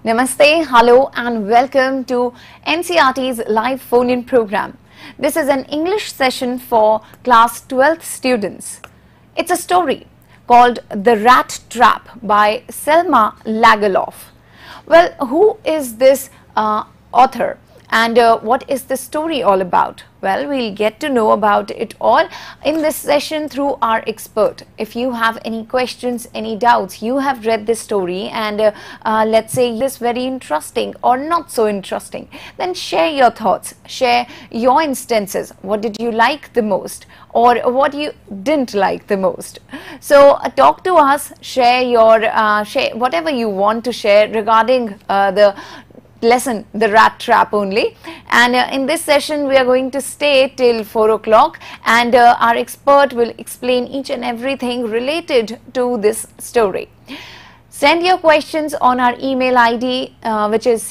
Namaste, hello and welcome to NCERT's live phone-in program. This is an English session for class 12th students. It's a story called The Rat Trap by Selma Lagerlof. Well, who is this author and what is the story all about? Well, we'll get to know about it all in this session through our expert. If you have any questions, any doubts, you have read this story and let's say this very interesting or not so interesting, then share your thoughts, share your instances. What did you like the most or what you didn't like the most? So talk to us, share your share whatever you want to share regarding the lesson, The Rat Trap only. And in this session we are going to stay till 4 o'clock and our expert will explain each and everything related to this story. Send your questions on our email ID which is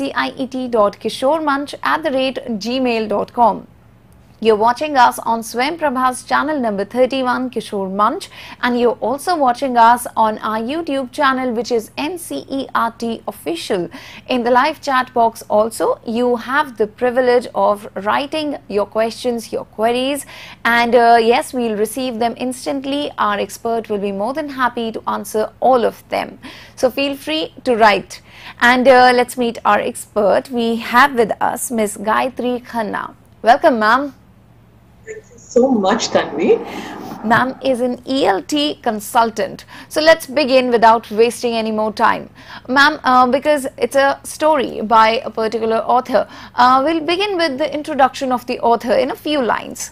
ciet.kishormunch@gmail.com. You're watching us on Swayam Prabha's channel number 31, Kishore Munch, and you're also watching us on our YouTube channel, which is NCERT Official. In the live chat box also, you have the privilege of writing your questions, your queries, and yes, we'll receive them instantly. Our expert will be more than happy to answer all of them. So feel free to write. And let's meet our expert. We have with us Ms. Gayatri Khanna. Welcome, ma'am. Thank you so much, Tanvi. Ma'am is an ELT consultant. So let's begin without wasting any more time. Ma'am, because it's a story by a particular author, we'll begin with the introduction of the author in a few lines.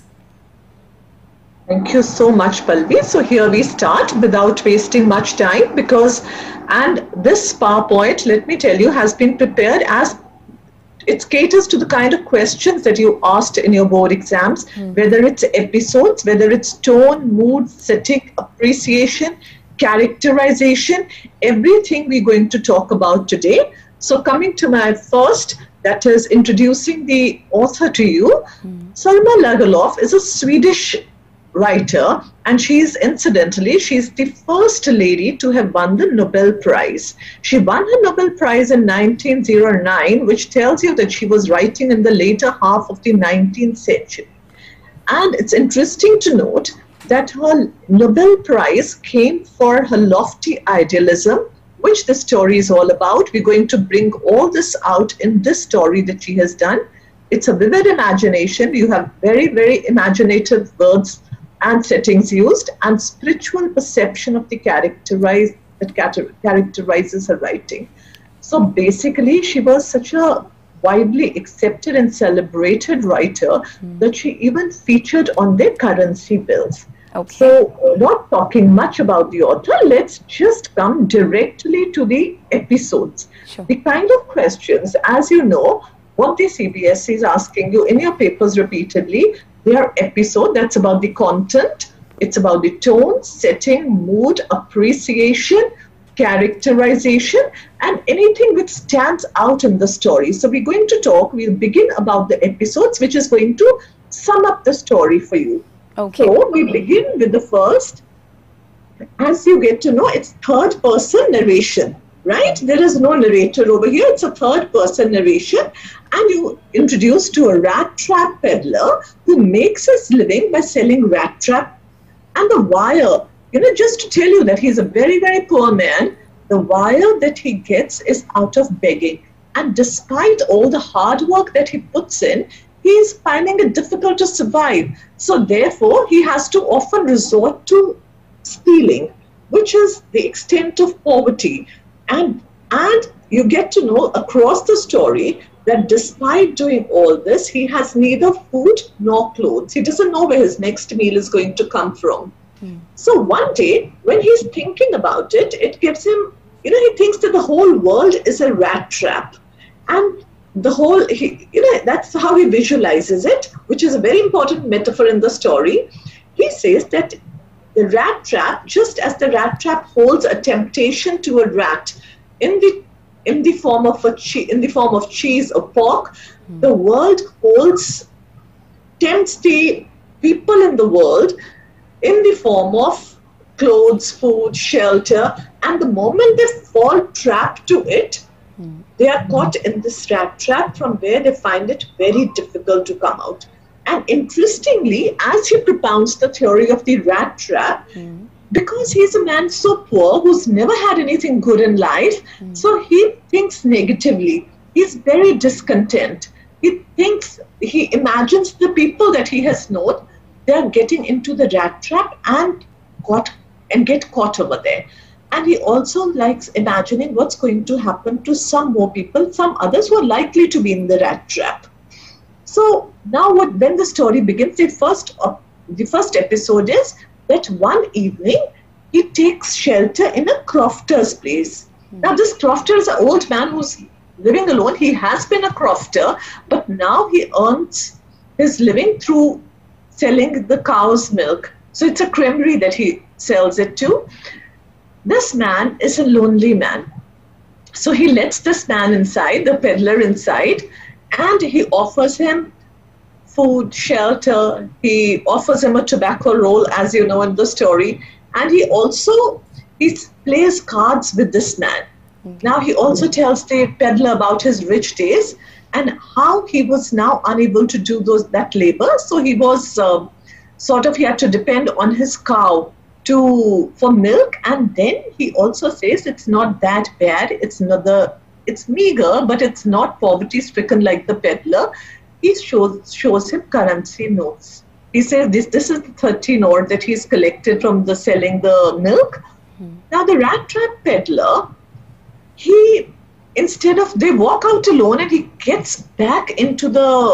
Thank you so much, Palvi. So here we start without wasting much time and this PowerPoint, let me tell you, has been prepared as it caters to the kind of questions that you asked in your board exams, whether it's episodes, whether it's tone, mood, setting, appreciation, characterization, everything we're going to talk about today. So coming to my first, that is introducing the author to you. Selma Lagerlof is a Swedish writer, and she's the first lady to have won the Nobel Prize. She won her Nobel Prize in 1909, which tells you that she was writing in the later half of the 19th century. And it's interesting to note that her Nobel Prize came for her lofty idealism, which the story is all about. We're going to bring all this out in this story that she has done. It's a vivid imagination. You have very, very imaginative words and settings used, and spiritual perception of the characterizes her writing. So basically, she was such a widely accepted and celebrated writer that she even featured on their currency bills. Okay. So not talking much about the author, let's just come directly to the episodes. Sure. The kind of questions, as you know, what the CBSE is asking you in your papers repeatedly, their episode, that's about the content, it's about the tone, setting, mood, appreciation, characterization, and anything which stands out in the story. So we're going to we'll begin about the episodes, which is going to sum up the story for you. Okay. So we begin with the first. As you get to know, it's third person narration. Right? There is no narrator over here. It's a third person narration. And you introduce to a rat trap peddler who makes his living by selling rat trap. And the wire, just to tell you that he's a very, very poor man, the wire that he gets is out of begging. And despite all the hard work that he puts in, he's finding it difficult to survive. So therefore, he has to often resort to stealing, which is the extent of poverty. And you get to know across the story that despite doing all this, he has neither food nor clothes. He doesn't know where his next meal is going to come from. So one day, when he's thinking about it, it gives him, he thinks that the whole world is a rat trap. And that's how he visualizes it, which is a very important metaphor in the story. He says that the rat trap, just as the rat trap holds a temptation to a rat in the form of cheese or pork, the world tempts the people in the world in the form of clothes, food, shelter, and the moment they fall trapped to it, They are caught in this rat trap from where they find it very difficult to come out. And interestingly, as he propounds the theory of the rat trap, because he's a man so poor who's never had anything good in life, so he thinks negatively. He's very discontent. He imagines the people that he has known, they're getting into the rat trap and get caught over there. And he also likes imagining what's going to happen to some more people, some others who are likely to be in the rat trap. So now when the story begins, the first episode is that one evening he takes shelter in a crofter's place. Now this crofter is an old man who's living alone. He has been a crofter, but now he earns his living through selling the cow's milk. So it's a creamery that he sells it to. This man is a lonely man. So he lets this man inside, the peddler inside, and he offers him food, shelter. He offers him a tobacco roll, as you know in the story. And he plays cards with this man. Now he also tells the peddler about his rich days and how he was now unable to do that labor. So he was he had to depend on his cow for milk. And then he also says it's not that bad. It's meager, but it's not poverty-stricken like the peddler. He shows him currency notes. He says this is the 30 note that he's collected from selling the milk. Now the rat trap peddler, they walk out alone and he gets back into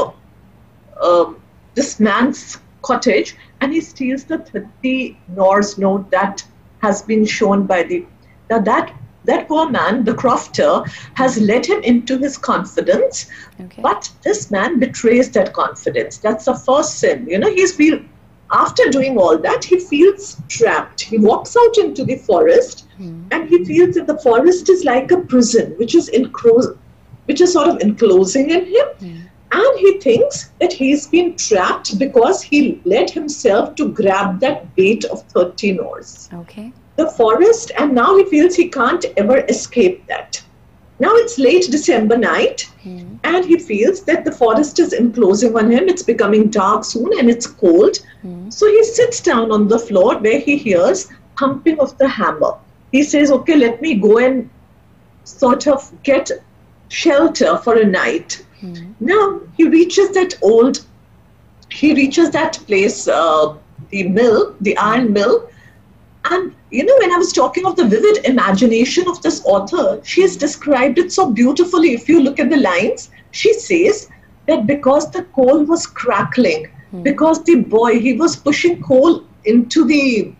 this man's cottage and he steals the 30 Norse note that has been shown by now that poor man, the crofter, has let him into his confidence, but this man betrays that confidence. That's the first sin. After doing all that, he feels trapped. He walks out into the forest and he feels that the forest is like a prison, which is sort of enclosing in him. And he thinks that he's been trapped because he led himself to grab that bait of 30 Norse. The forest, and now he feels he can't ever escape that. Now it's late December night, and he feels that the forest is enclosing on him. It's becoming dark soon and it's cold. So he sits down on the floor where he hears thumping of the hammer. He says, okay, let me go and sort of get shelter for a night. Now he reaches that place, the iron mill. And when I was talking of the vivid imagination of this author, she has described it so beautifully. If you look at the lines, she says that because the coal was crackling, because the boy, he was pushing coal into the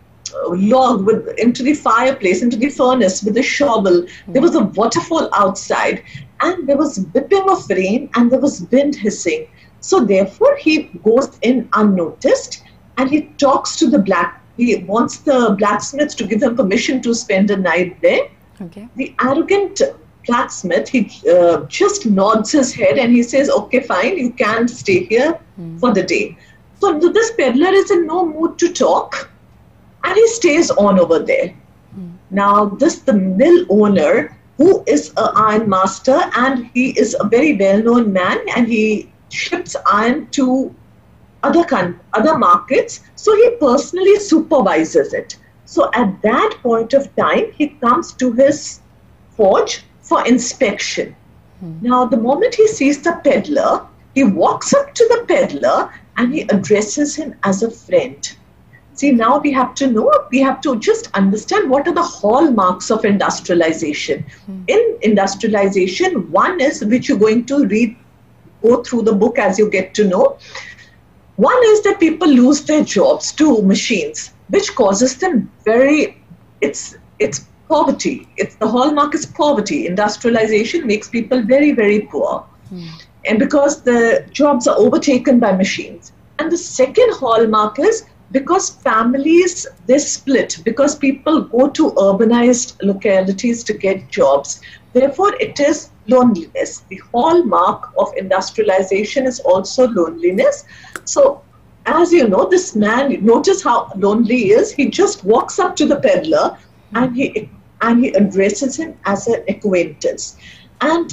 into the fireplace, into the furnace with a shovel. There was a waterfall outside and there was whipping of rain and there was wind hissing. So therefore he goes in unnoticed and he talks to he wants the blacksmith to give him permission to spend a night there. The arrogant blacksmith, he just nods his head and he says, okay, fine, you can stay here for the day. So this peddler is in no mood to talk and he stays on over there. Now the mill owner, who is an iron master and he is a very well-known man and he ships iron to other markets, so he personally supervises it. So at that point of time, he comes to his forge for inspection. Now, the moment he sees the peddler, he walks up to the peddler and he addresses him as a friend. See, now we have to just understand what are the hallmarks of industrialization. In industrialization, one is, which you're going to go through the book as you get to know. One is that people lose their jobs to machines, which causes them it's poverty. The hallmark is poverty. Industrialization makes people very, very poor. And because the jobs are overtaken by machines. And the second hallmark is because families, they split, because people go to urbanized localities to get jobs. Therefore, it is loneliness. The hallmark of industrialization is also loneliness. So, as you know, this man, notice how lonely he is. He just walks up to the peddler and he addresses him as an acquaintance. And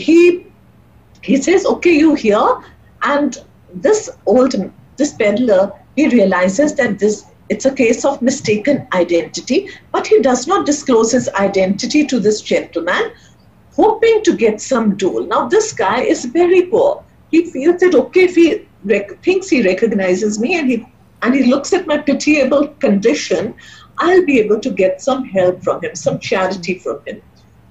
he says, okay, you here. And this peddler, he realizes that it's a case of mistaken identity, but he does not disclose his identity to this gentleman, hoping to get some dole. Now, this guy is very poor. He feels that, okay, if he thinks he recognizes me and he looks at my pitiable condition, I'll be able to get some help from him, some charity from him.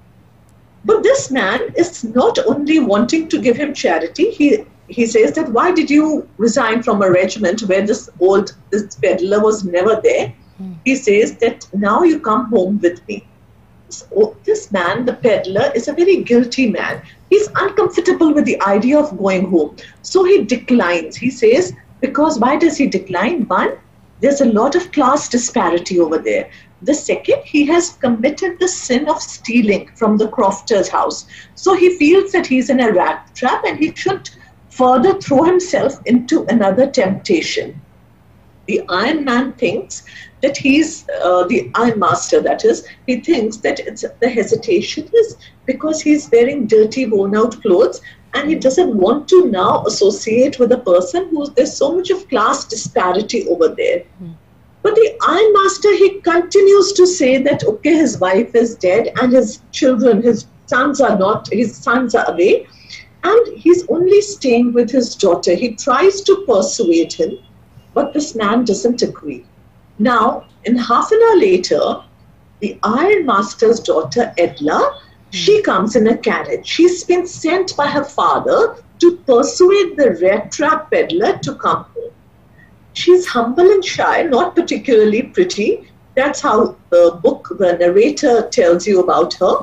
But this man is not only wanting to give him charity, he says that, why did you resign from a regiment where this peddler was never there? He says that, now you come home with me. So this man, the peddler, is a very guilty man. He's uncomfortable with the idea of going home. So he declines. He says, because why does he decline? One, there's a lot of class disparity over there. The second, he has committed the sin of stealing from the crofter's house. So he feels that he's in a rat trap and he should further throw himself into another temptation. The Iron Man thinks that he's the Iron Master, that is, he thinks that the hesitation is because he's wearing dirty, worn out clothes and he doesn't want to now associate with a person there's so much of class disparity over there. But the Iron Master, he continues to say that, okay, his wife is dead and his children, his sons are away, and he's only staying with his daughter. He tries to persuade him, but this man doesn't agree. Now, in half an hour later, the Iron Master's daughter, Edla, she comes in a carriage. She's been sent by her father to persuade the rat trap peddler to come home. She's humble and shy, not particularly pretty. That's how the narrator tells you about her.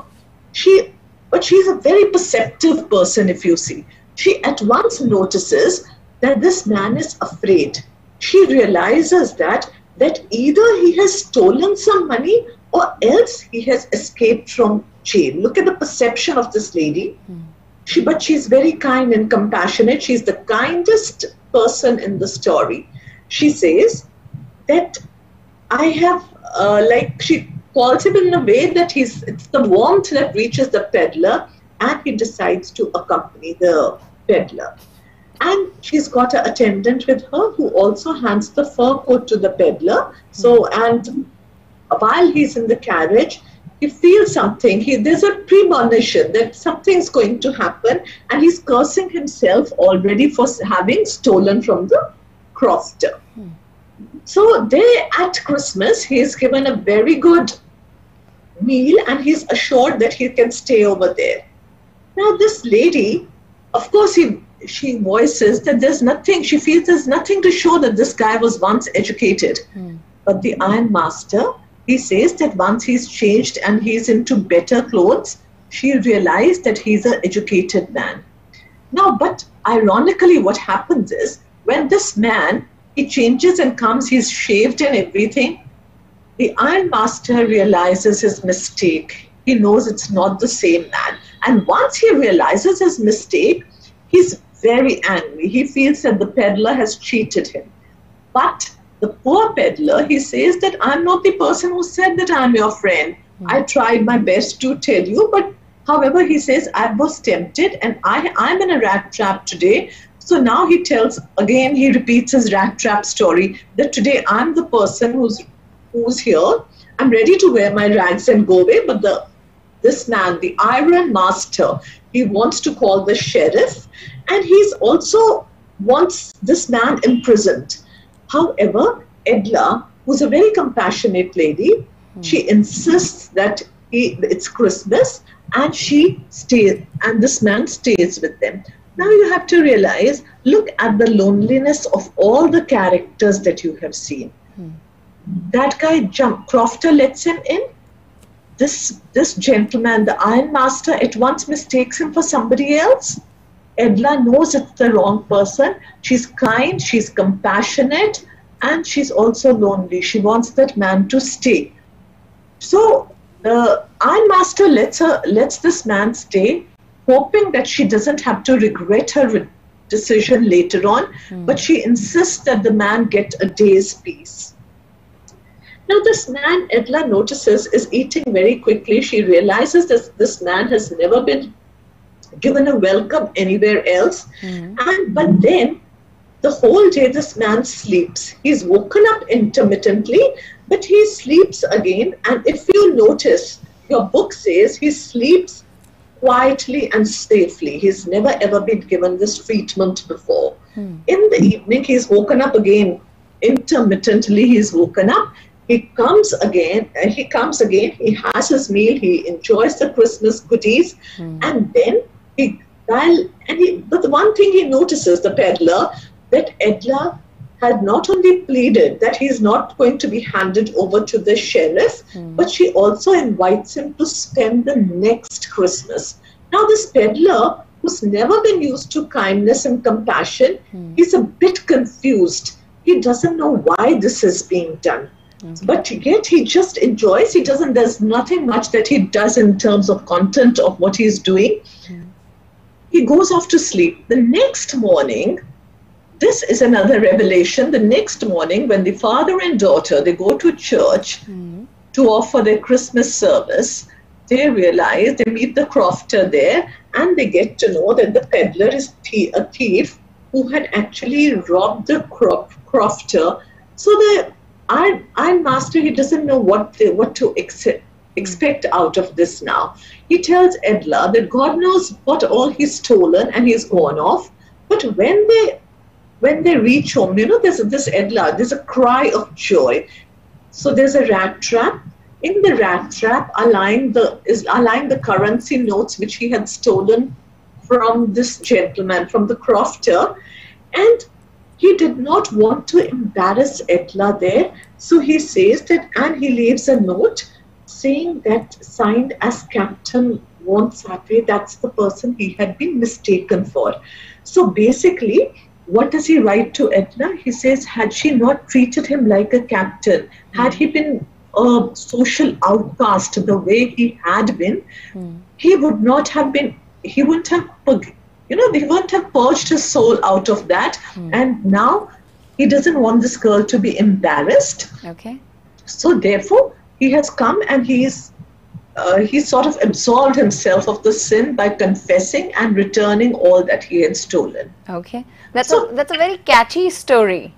But she's a very perceptive person, if you see. She at once notices that this man is afraid. She realizes that either he has stolen some money or else he has escaped from jail. Look at the perception of this lady. But she's very kind and compassionate. She's the kindest person in the story. She says that I have, she calls him in a way that it's the warmth that reaches the peddler, and he decides to accompany the peddler. And she's got an attendant with her who also hands the fur coat to the peddler. So, and while he's in the carriage, he feels something. There's a premonition that something's going to happen, and he's cursing himself already for having stolen from the crofter. So there at Christmas, he is given a very good meal and he's assured that he can stay over there. Now this lady, of course, she voices that she feels there's nothing to show that this guy was once educated. But the Iron Master, he says that once he's changed and he's into better clothes, she realized that he's an educated man. Now, but ironically, what happens is, when this man, he changes and comes, he's shaved and everything, the Iron Master realizes his mistake. He knows it's not the same man. And once he realizes his mistake, he's very angry. He feels that the peddler has cheated him. But the poor peddler, he says that I'm not the person who said that I'm your friend. I tried my best to tell you, but however, he says, I was tempted and I'm in a rat trap today. So now he repeats his rat trap story that today I'm the person who's here. I'm ready to wear my rags and go away. But this man, the Iron Master, he wants to call the sheriff and he's also wants this man imprisoned. However, Edla, who's a very compassionate lady, she insists that it's Christmas and she stays, and this man stays with them. Now you have to realize, look at the loneliness of all the characters that you have seen. That guy, Crofter, lets him in. This gentleman, the Iron Master, at once mistakes him for somebody else. Edla knows it's the wrong person. She's kind, she's compassionate, and she's also lonely. She wants that man to stay. So the Iron Master lets this man stay, hoping that she doesn't have to regret her decision later on, but she insists that the man get a day's peace. Now this man, Edla notices, is eating very quickly. She realizes that this man has never been given a welcome anywhere else. But then the whole day this man sleeps. He's woken up intermittently, but he sleeps again. And if you notice, your book says he sleeps quietly and safely. He's never ever been given this treatment before. In the evening, he's woken up again. Intermittently, he's woken up. He comes again, he has his meal, he enjoys the Christmas goodies, and then but the one thing he notices, the peddler, that Edla had not only pleaded that he is not going to be handed over to the sheriff, but she also invites him to spend the next Christmas. Now this peddler, who's never been used to kindness and compassion, he's a bit confused. He doesn't know why this is being done. But yet he just enjoys. There's nothing much that he does in terms of content of what he's doing. He goes off to sleep. The next morning, this is another revelation. The next morning, when the father and daughter, they go to church to offer their Christmas service, they realize, they meet the crofter there, and they get to know that the peddler is a thief who had actually robbed the crofter. So the ironmaster, he doesn't know what to expect out of this now. He tells Edla that God knows what all he's stolen and he's gone off. But when they reach home, there's there's a cry of joy. So there's a rat trap. In the rat trap are lying the currency notes which he had stolen from this gentleman, from the crofter, and he did not want to embarrass Edla there, so he says that, and he leaves a note saying that, signed as Captain Von Sattve, that's the person he had been mistaken for. So basically, what does he write to Edla? He says, had she not treated him like a captain, had he been a social outcast the way he had been, he would not have been, he wouldn't have purged his soul out of that. And now he doesn't want this girl to be embarrassed. Okay. So therefore, he has come and he's sort of absolved himself of the sin by confessing and returning all that he had stolen. Okay. That's a very catchy story.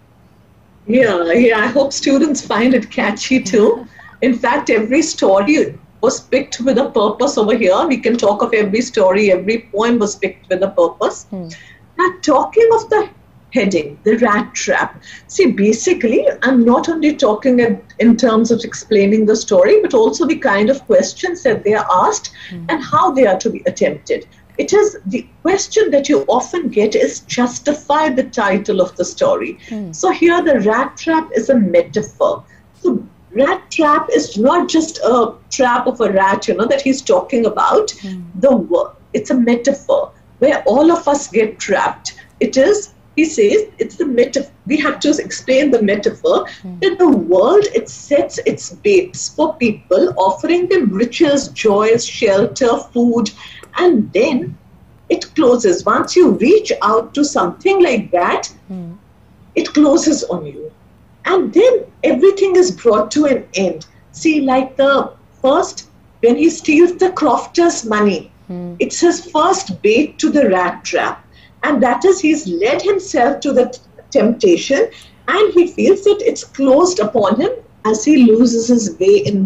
Yeah, I hope students find it catchy too. In fact, every story was picked with a purpose over here. We can talk of every story, every poem was picked with a purpose. Now, talking of the heading, the rat trap. See, basically, I'm not only talking in terms of explaining the story, but also the kind of questions that they are asked and how they are to be attempted. It is the question that you often get is justify the title of the story. So here the rat trap is a metaphor. So rat trap is not just a trap of a rat, that he's talking about. It's a metaphor where all of us get trapped. It is, he says, it's the metaphor. We have to explain the metaphor that the world, it sets its baits for people, offering them riches, joys, shelter, food, and then it closes. Once you reach out to something like that, it closes on you. And then everything is brought to an end. See, like the first, when he steals the crofter's money, it's his first bait to the rat trap. And that is, he's led himself to the temptation and he feels that it's closed upon him as he loses his way in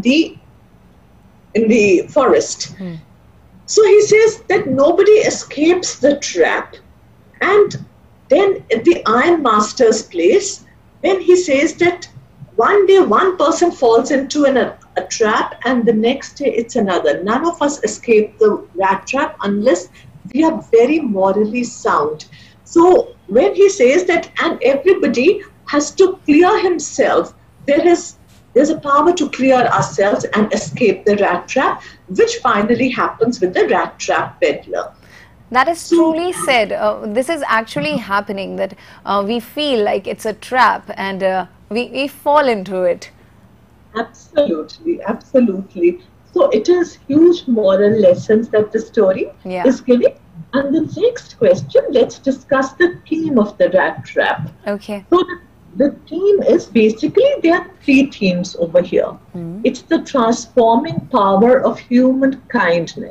the forest. So he says that nobody escapes the trap. And then at the ironmaster's place, then he says that one day one person falls into a trap and the next day it's another. None of us escape the rat trap unless we are very morally sound. So when he says that, and everybody has to clear himself, there's a power to clear ourselves and escape the rat trap, which finally happens with the rat trap peddler. That is truly said. This is actually happening, that we feel like it's a trap and we fall into it. Absolutely, absolutely. So it is huge moral lessons that the story is giving. And the next question, let's discuss the theme of the rat trap. Okay. So the theme is basically, there are three themes over here. It's the transforming power of human kindness.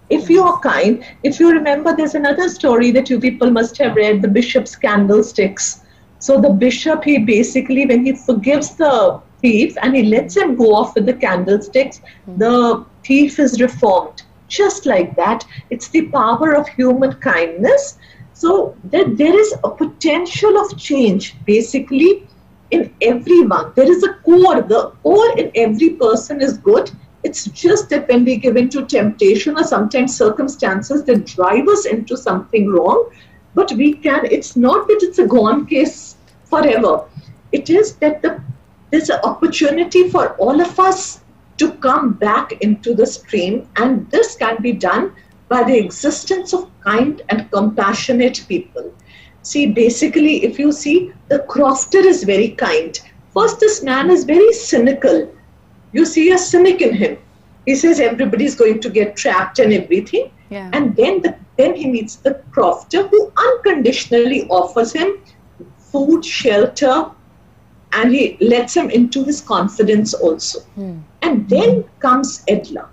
If you are kind, if you remember, there's another story that you people must have read, the bishop's candlesticks. So the bishop, he basically, when he forgives the thief and he lets him go off with the candlesticks, the thief is reformed. Just like that, it's the power of human kindness. So that there is a potential of change basically in everyone. There is a core. The core in every person is good. It's just that when we give into temptation or sometimes circumstances that drive us into something wrong, but we can, it's not that it's a gone case forever. It is that there's an opportunity for all of us to come back into the stream, and this can be done by the existence of kind and compassionate people. See, basically, if you see, the crofter is very kind. First, this man is very cynical. You see a cynic in him. He says everybody's going to get trapped and everything. Yeah. And then he meets the crofter, who unconditionally offers him food, shelter, and he lets him into his confidence also. And then comes Edla,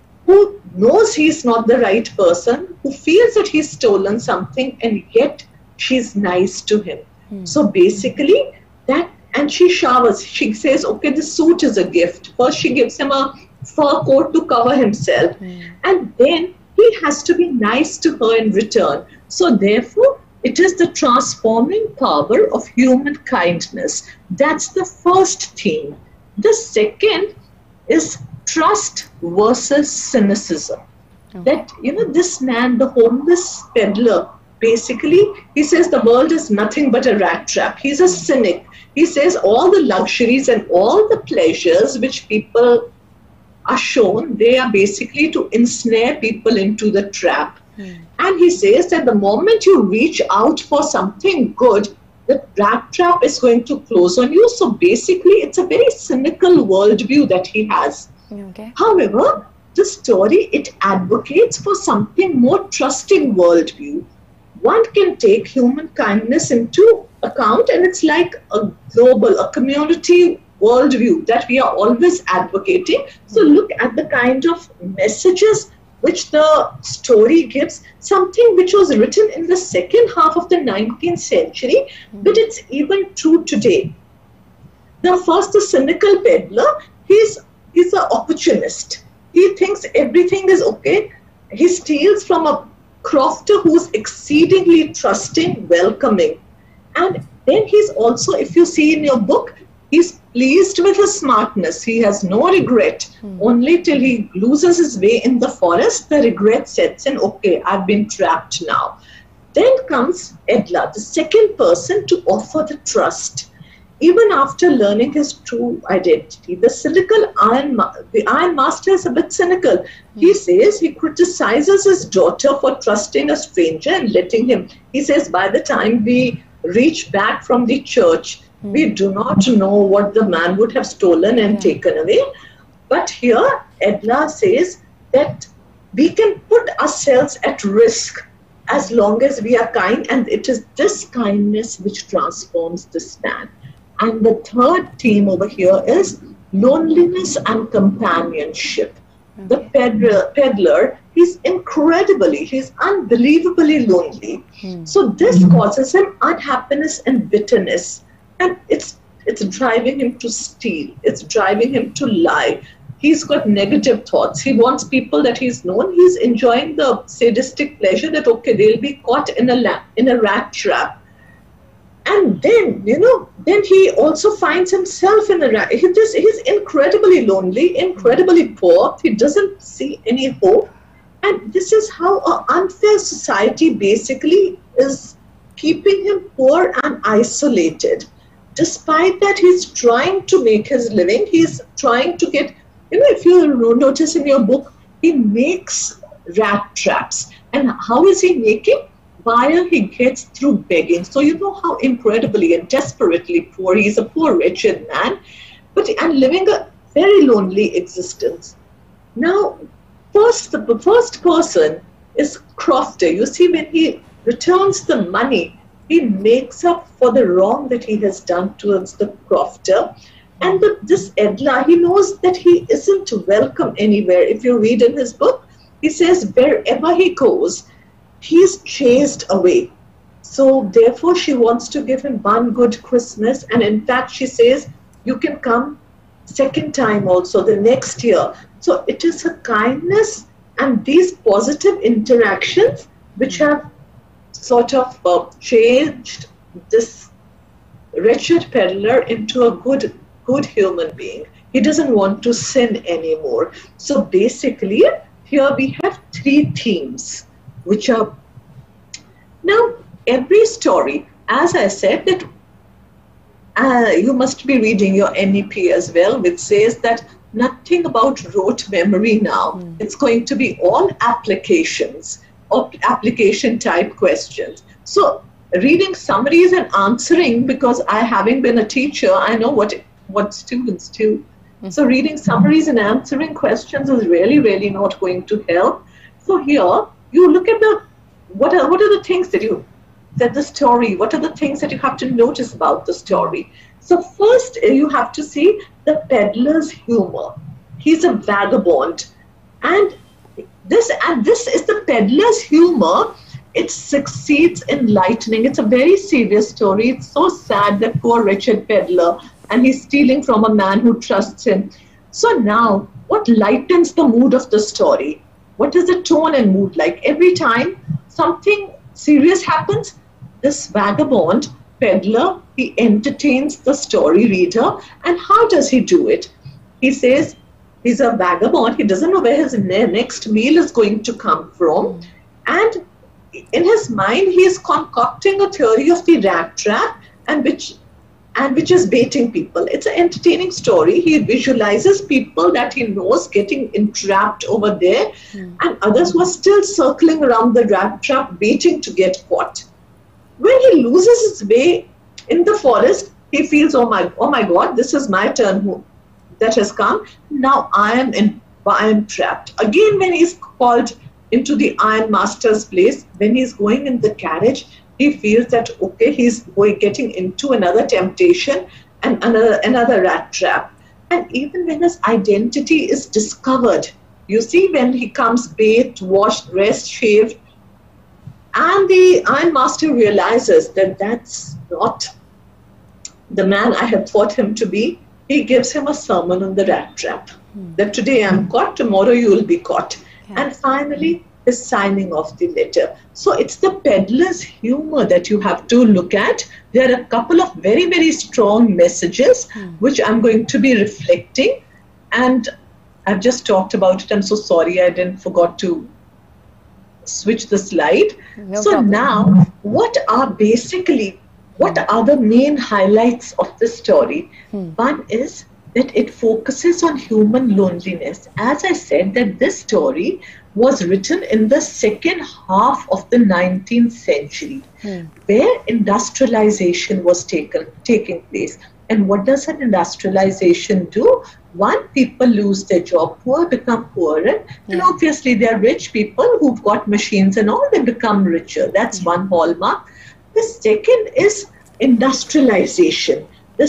who knows he's not the right person, who feels that he's stolen something, and yet she's nice to him. So basically, and she showers. She says, okay, this suit is a gift. First, she gives him a fur coat to cover himself. And then he has to be nice to her in return. So therefore, it is the transforming power of human kindness. That's the first theme. The second is trust versus cynicism. That, this man, the homeless peddler, basically, he says the world is nothing but a rat trap. He's a cynic. He says all the luxuries and all the pleasures which people are shown, they are basically to ensnare people into the trap. And he says that the moment you reach out for something good, the rat trap is going to close on you. So basically, it's a very cynical worldview that he has. Okay. However, the story, it advocates for something more trusting worldview. One can take human kindness into account, and it's like a global, a community worldview that we are always advocating. So look at the kind of messages which the story gives, something which was written in the second half of the 19th century, but it's even true today. The cynical peddler, he's an opportunist. He thinks everything is okay. He steals from a crofter who's exceedingly trusting, welcoming. And then he's also, if you see in your book, he's pleased with his smartness. He has no regret. Only till he loses his way in the forest, the regret sets in, okay, I've been trapped now. Then comes Edla, the second person to offer the trust. Even after learning his true identity, the Iron Master is a bit cynical. He says he criticizes his daughter for trusting a stranger and letting him. He says, by the time we reach back from the church, we do not know what the man would have stolen and taken away. But here, Edla says that we can put ourselves at risk as long as we are kind, and it is this kindness which transforms this man. And the third theme over here is loneliness and companionship. The peddler, he's unbelievably lonely. So this causes him unhappiness and bitterness. And it's driving him to steal. It's driving him to lie. He's got negative thoughts. He wants people that he's known. He's enjoying the sadistic pleasure that, okay, they'll be caught in a rat trap. And then, then he also finds himself in a rat. He's incredibly lonely, incredibly poor. He doesn't see any hope. And this is how an unfair society basically is keeping him poor and isolated. Despite that, he's trying to make his living. He's trying to get, if you notice in your book, he makes rat traps. And how is he making? While he gets through begging. So you know how incredibly and desperately poor. He's a poor, wretched man, and living a very lonely existence. Now, the first person is Crofter. You see, when he returns the money, he makes up for the wrong that he has done towards the crofter. And this Edla, he knows that he isn't welcome anywhere. If you read in his book, He says wherever he goes, he's chased away. So therefore she wants to give him one good Christmas, and in fact she says you can come second time also the next year. So it is her kindness and these positive interactions which have sort of changed this wretched peddler into a good human being. He doesn't want to sin anymore. So basically here we have three themes which are now every story, as I said, that you must be reading your NEP as well, which says that nothing about rote memory now. It's going to be all applications or application type questions. So reading summaries and answering, because I, having been a teacher, I know what students do. So reading summaries and answering questions is really not going to help. So here you look at what are the things that the story, what are the things that you have to notice about the story? So first you have to see the peddler's humor. He's a vagabond, and this is the peddler's humor. It succeeds in lightening. It's a very serious story. It's so sad, that poor wretched peddler, and he's stealing from a man who trusts him. So now, what lightens the mood of the story? What is the tone and mood like? Every time something serious happens, this vagabond peddler, he entertains the story reader. And how does he do it? He says he's a vagabond. He doesn't know where his next meal is going to come from. And in his mind, he is concocting a theory of the rat trap, and which is baiting people. It's an entertaining story. He visualizes people that he knows getting entrapped over there, and others who are still circling around the rat trap, waiting to get caught. When he loses his way in the forest, he feels, oh my God, this is my turn that has come. Now I am trapped. Again, when he's called into the Iron Master's place, when he's going in the carriage, he feels that, okay, he's getting into another temptation and another rat trap. And even when his identity is discovered, you see, when he comes bathed, washed, dressed, shaved, and the Iron Master realizes that that's not the man I had thought him to be, he gives him a sermon on the rat trap. That today I'm caught, tomorrow you will be caught. Yeah. And finally, the signing of the letter. So it's the peddler's humor that you have to look at. There are a couple of very strong messages which I'm going to be reflecting. And I've just talked about it. I'm so sorry I forgot to switch the slide. No problem. Now, what are the main highlights of the story? One is that it focuses on human loneliness. As I said, that this story was written in the second half of the 19th century, where industrialization was taking place. And what does an industrialization do? One, people lose their job, poor become poorer, and obviously they are rich people who've got machines and all, they become richer. That's one hallmark. The second is industrialization.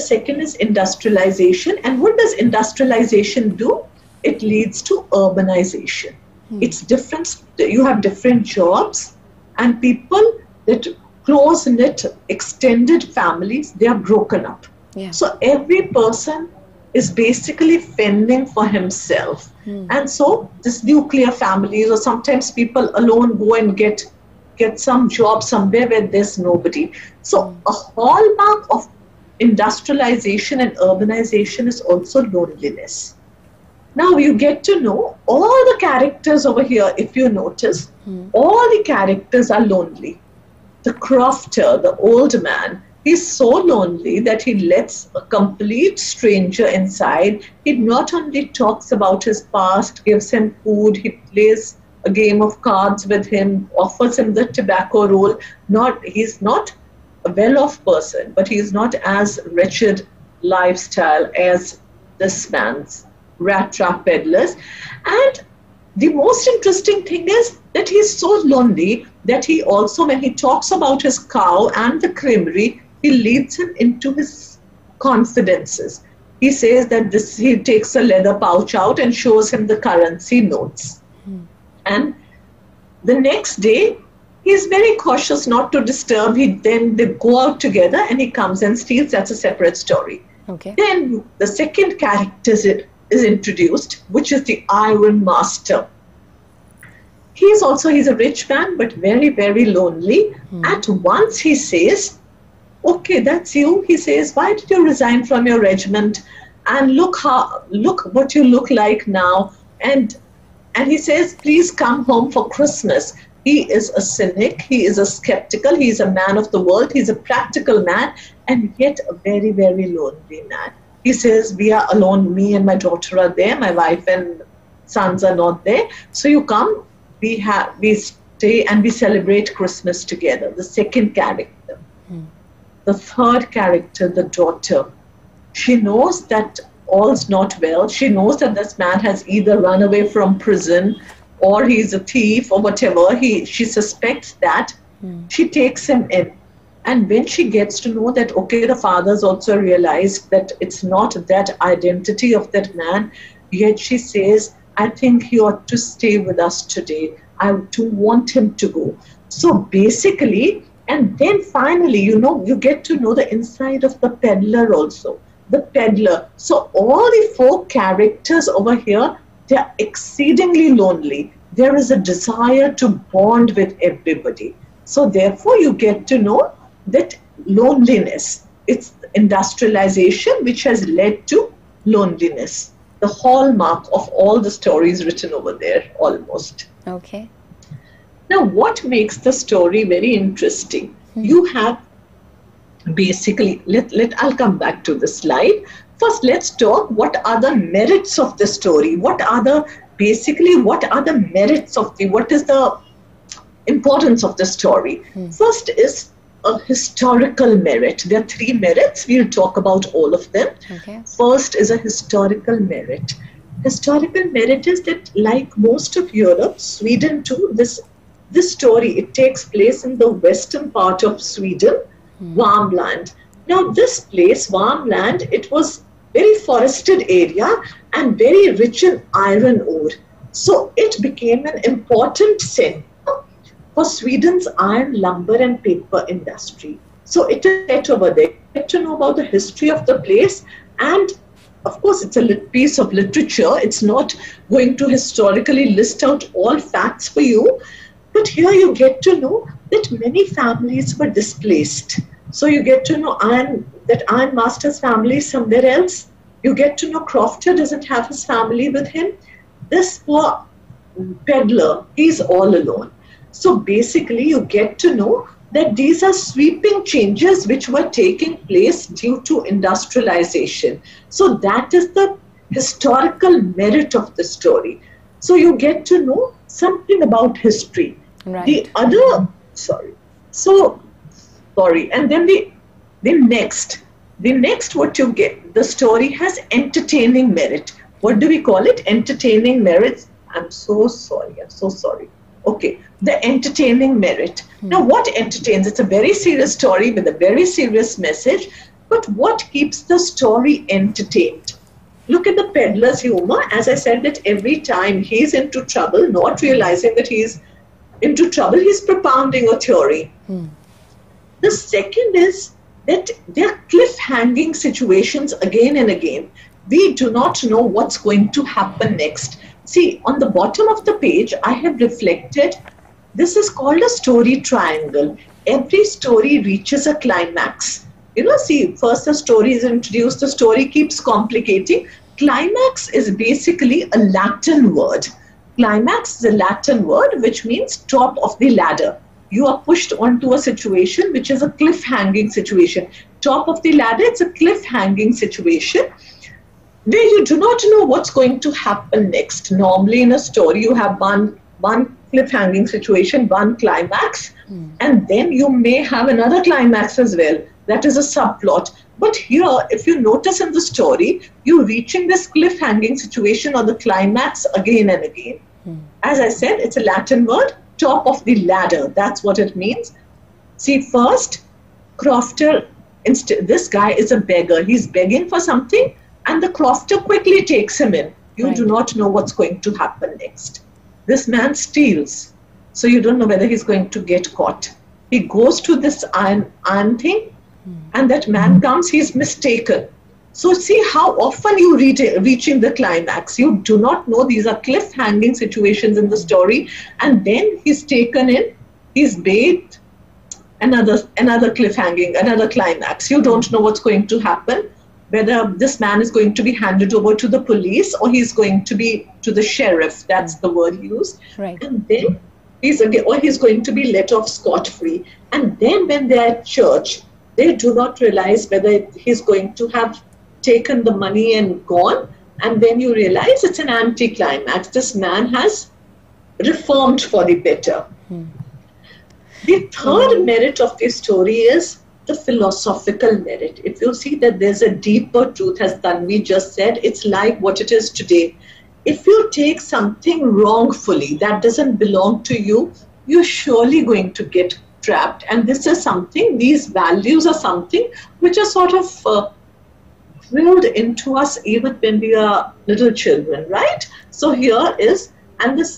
And what does industrialization do? It leads to urbanization. It's different. You have different jobs, and people that close-knit, extended families, they are broken up. So every person is basically fending for himself. And so this nuclear families, or sometimes people alone go and get some job somewhere where there's nobody. So a hallmark of industrialization and urbanization is also loneliness. Now you get to know all the characters over here. If you notice, all the characters are lonely. The crofter, the old man, he's so lonely that he lets a complete stranger inside. He not only talks about his past, gives him food, he plays a game of cards with him, offers him the tobacco roll. He's not a well-off person, but he is not as wretched lifestyle as this man's rat trap peddlers. And the most interesting thing is that he's so lonely that he also, when he talks about his cow and the creamery, he leads him into his confidences. He says that he takes a leather pouch out and shows him the currency notes. And the next day, he's very cautious not to disturb. Then they go out together and he comes and steals. That's a separate story. Okay. Then the second character is introduced, which is the Iron Master. He's a rich man, but very, very lonely. At once he says, okay, that's you. He says, why did you resign from your regiment? And look what you look like now. And he says, please come home for Christmas. He is a cynic. He is a skeptical. He is a man of the world. He's a practical man, and yet a very, very lonely man. He says, we are alone. Me and my daughter are there. My wife and sons are not there. So you come. We stay and we celebrate Christmas together. The second character. The third character, the daughter. She knows that all's not well. She knows that this man has either run away from prison or he's a thief or whatever. She suspects that. She takes him in. And when she gets to know that, okay, the father's also realized that it's not that identity of that man, yet she says, I think he ought to stay with us today. I do want him to go. So basically, and then finally, you get to know the inside of the peddler also. The peddler. So all the four characters over here, they're exceedingly lonely. There is a desire to bond with everybody. So therefore, you get to know that loneliness, it's industrialization which has led to loneliness. The hallmark of all the stories written over there, almost. Okay. Now, what makes the story very interesting? You have basically, I'll come back to the slide. First, let's talk what are the merits of the story. What are the merits of what is the importance of the story? First is a historical merit. There are three merits. We'll talk about all of them. Okay. First is a historical merit. Historical merit is that, like most of Europe, Sweden too, this story, it takes place in the western part of Sweden, Värmland. Now this place, Värmland, it was very forested area and very rich in iron ore. So it became an important center for Sweden's iron, lumber and paper industry. So it is set over there. You get to know about the history of the place, and of course it's a piece of literature. It's not going to historically list out all facts for you, but here you get to know that many families were displaced. So you get to know that Iron Master's family is somewhere else. You get to know Crofter doesn't have his family with him. This poor peddler, he's all alone. So basically you get to know that these are sweeping changes which were taking place due to industrialization. So that is the historical merit of the story. So you get to know something about history. Right. And then the next what you get, the story has entertaining merit. What do we call it? Entertaining merit. I'm so sorry. Okay, the entertaining merit. Now what entertains? It's a very serious story with a very serious message, but what keeps the story entertained? Look at the peddler's humor. As I said, that every time he's into trouble, not realizing that he's into trouble, he's propounding a theory. The second is that there are cliff-hanging situations again and again. We do not know what's going to happen next. See, on the bottom of the page, I have reflected, this is called a story triangle. Every story reaches a climax. See, first the story is introduced, the story keeps complicating. Climax is basically a Latin word. Climax is a Latin word which means top of the ladder. You are pushed onto a situation which is a cliff-hanging situation. Top of the ladder, it's a cliff-hanging situation where you do not know what's going to happen next. Normally in a story, you have one cliff-hanging situation, one climax, and then you may have another climax as well. That is a subplot. But here, if you notice in the story, you're reaching this cliff-hanging situation or the climax again and again. As I said, it's a Latin word, top of the ladder. That's what it means. See, first, Crofter, this guy is a beggar. He's begging for something, and the Crofter quickly takes him in. You do not know what's going to happen next. this man steals. So you don't know whether he's going to get caught. He goes to this iron thing, and that man comes, he's mistaken. So see how often you reaching the climax. You do not know, these are cliff-hanging situations in the story, and then he's taken in, he's bathed, another cliff-hanging, another climax. You don't know what's going to happen, whether this man is going to be handed over to the police or he's going to be to the sheriff. That's the word used. Right. And then he's going to be let off scot-free. And then when they're at church, they do not realize whether he's going to have taken the money and gone. And then you realize it's an anti-climax. This man has reformed for the better. The third merit of the story is the philosophical merit. If you see that there's a deeper truth, as Tanvi just said, it's like what it is today. If you take something wrongfully that doesn't belong to you, you're surely going to get trapped. And this is something, these values are something which are sort of drilled into us even when we are little children, right? So here is, and the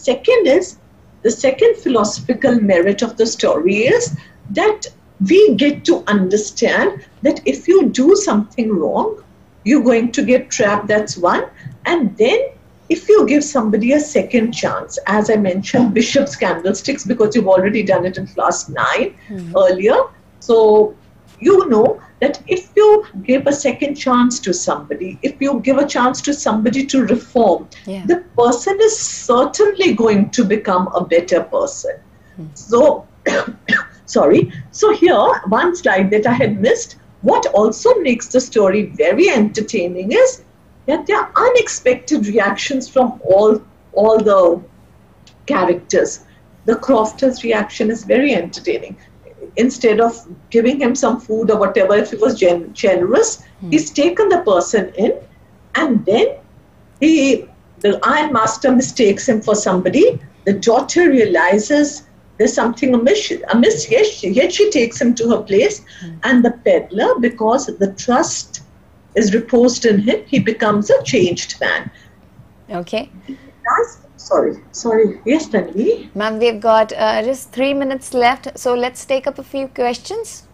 second philosophical merit of the story is that we get to understand that if you do something wrong, you're going to get trapped. That's one. And then if you give somebody a second chance, as I mentioned, Bishop's candlesticks, because you've already done it in class 9 earlier. So you know that if you give a second chance to somebody, if you give a chance to somebody to reform, the person is certainly going to become a better person. So, sorry. So here, one slide that I had missed, what also makes the story very entertaining is that there are unexpected reactions from all the characters. The crofter's reaction is very entertaining. Instead of giving him some food or whatever, if he was generous, he's taken the person in, and then the ironmaster mistakes him for somebody. The daughter realizes there's something amiss, yet she takes him to her place, and the peddler, because the trust is reposed in him, he becomes a changed man. Okay. Sorry. Yes, Tanvi? Ma'am, we've got just 3 minutes left, so let's take up a few questions.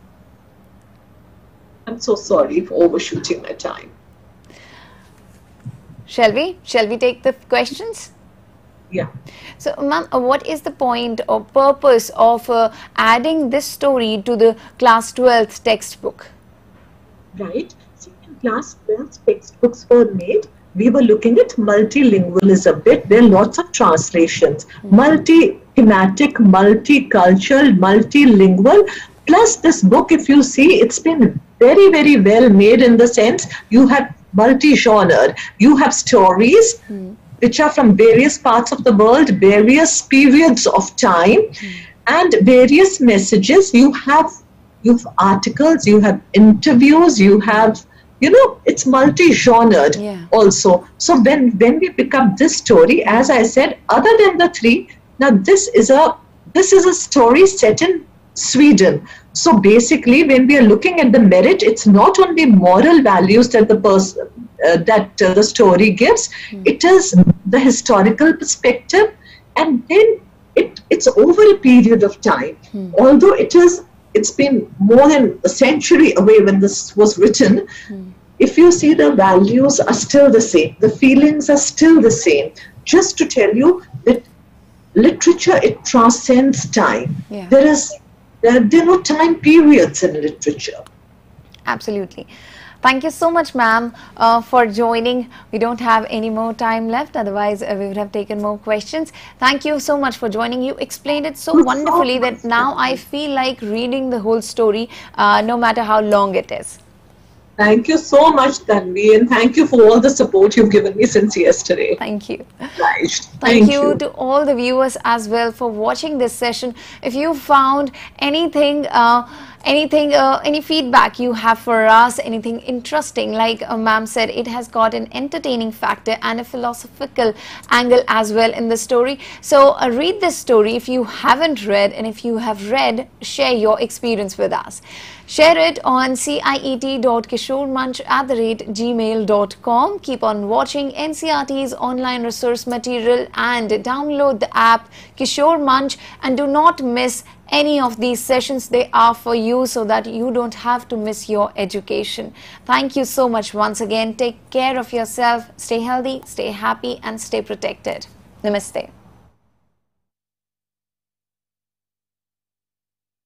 I'm so sorry for overshooting my time. Shall we take the questions? Yeah. So, ma'am, what is the point or purpose of adding this story to the class 12th textbook? Right. So, in class 12th textbooks were made, we were looking at multilingualism bit. There are lots of translations, multi-thematic, multicultural, multilingual. Plus this book, if you see, it's been very, very well made in the sense you have multi-genre. You have stories which are from various parts of the world, various periods of time, and various messages. You have articles, you have interviews, you have, it's multi-genred also. So when we pick up this story, as I said, other than the three, now this is a story set in Sweden. So basically, when we are looking at the merit, it's not only moral values that the story gives, it is the historical perspective, and then it's over a period of time. Although it's been more than a century away when this was written, if you see, the values are still the same, the feelings are still the same. Just to tell you that literature, it transcends time. There are no time periods in literature. Absolutely. Thank you so much, ma'am, for joining. We don't have any more time left, otherwise we would have taken more questions. Thank you so much for joining. You explained it so wonderfully that now I feel like reading the whole story, no matter how long it is. Thank you so much, Tanvi, and thank you for all the support you've given me since yesterday. Thank you. Right. Thank you to all the viewers as well for watching this session. If you found anything, any feedback you have for us, anything interesting, like ma'am said, it has got an entertaining factor and a philosophical angle as well in the story. So read this story if you haven't read, and if you have read, share your experience with us. Share it on ciet.kishoremunch@gmail.com. Keep on watching NCERT's online resource material and download the app Kishore Munch, and do not miss any of these sessions. They are for you so that you don't have to miss your education. Thank you so much once again. Take care of yourself. Stay healthy, stay happy and stay protected. Namaste.